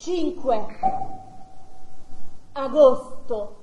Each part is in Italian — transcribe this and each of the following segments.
5 agosto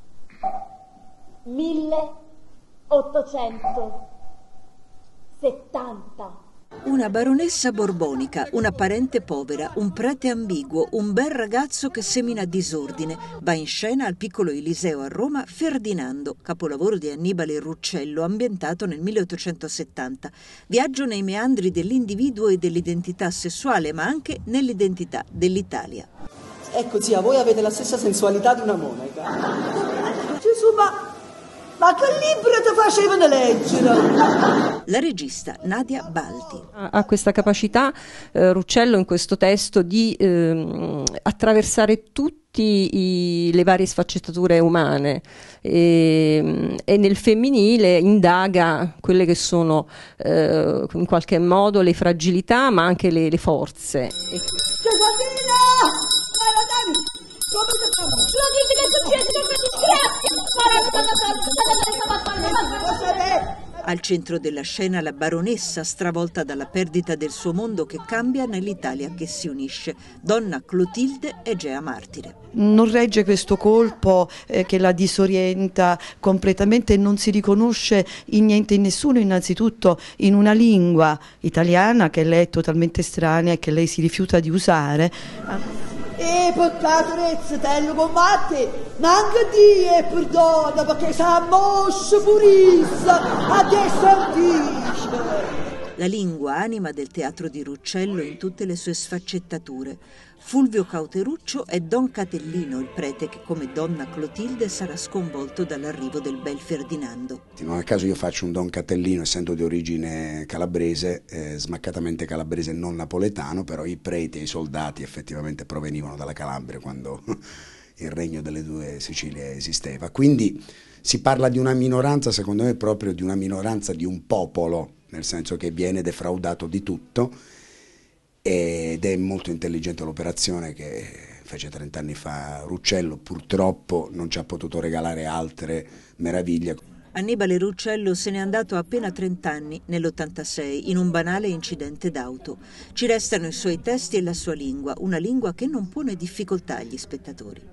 1870. Una baronessa borbonica, una parente povera, un prete ambiguo, un bel ragazzo che semina disordine. Va in scena al Piccolo Eliseo a Roma Ferdinando, capolavoro di Annibale Ruccello, ambientato nel 1870. Viaggio nei meandri dell'individuo e dell'identità sessuale, ma anche nell'identità dell'Italia. Ecco zia, voi avete la stessa sensualità di una monaca. Gesù, ma che libro ti facevano leggere? La regista Nadia Baldi. Ha questa capacità, Ruccello, in questo testo di attraversare tutte le varie sfaccettature umane e nel femminile indaga quelle che sono in qualche modo le fragilità ma anche le forze. Al centro della scena la baronessa, stravolta dalla perdita del suo mondo che cambia nell'Italia che si unisce. Donna Clotilde Egea martire. Non regge questo colpo che la disorienta completamente e non si riconosce in niente e in nessuno, innanzitutto in una lingua italiana che lei è totalmente estranea e che lei si rifiuta di usare. Peccato rezzo, te lo combatte, ma anche Dio è perdona perché sa moscia purissa, adesso antice. La lingua anima del teatro di Ruccello in tutte le sue sfaccettature. Fulvio Cauteruccio è Don Catellino, il prete che come donna Clotilde sarà sconvolto dall'arrivo del bel Ferdinando. Non a caso io faccio un Don Catellino, essendo di origine calabrese, smaccatamente calabrese, non napoletano, però i preti e i soldati effettivamente provenivano dalla Calabria quando il regno delle due Sicilie esisteva. Quindi si parla di una minoranza, secondo me proprio di una minoranza di un popolo, nel senso che viene defraudato di tutto, ed è molto intelligente l'operazione che fece 30 anni fa Ruccello. Purtroppo non ci ha potuto regalare altre meraviglie. Annibale Ruccello se n'è andato a appena 30 anni, nell'86, in un banale incidente d'auto. Ci restano i suoi testi e la sua lingua, una lingua che non pone difficoltà agli spettatori.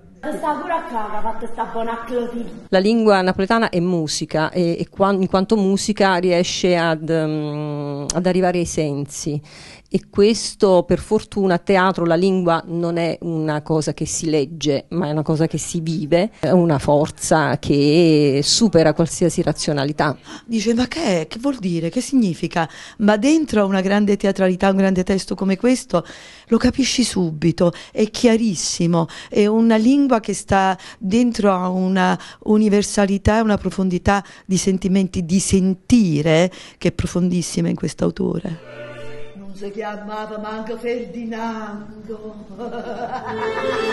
La lingua napoletana è musica e in quanto musica riesce ad arrivare ai sensi, e questo per fortuna a teatro la lingua non è una cosa che si legge ma è una cosa che si vive, è una forza che supera qualsiasi razionalità. Dice ma che è? Che vuol dire? Che significa? Ma dentro una grande teatralità, un grande testo come questo lo capisci subito, è chiarissimo, è una lingua che sta dentro a una universalità, una profondità di sentimenti, di sentire che è profondissima in quest'autore. Non si chiamava manco Ferdinando.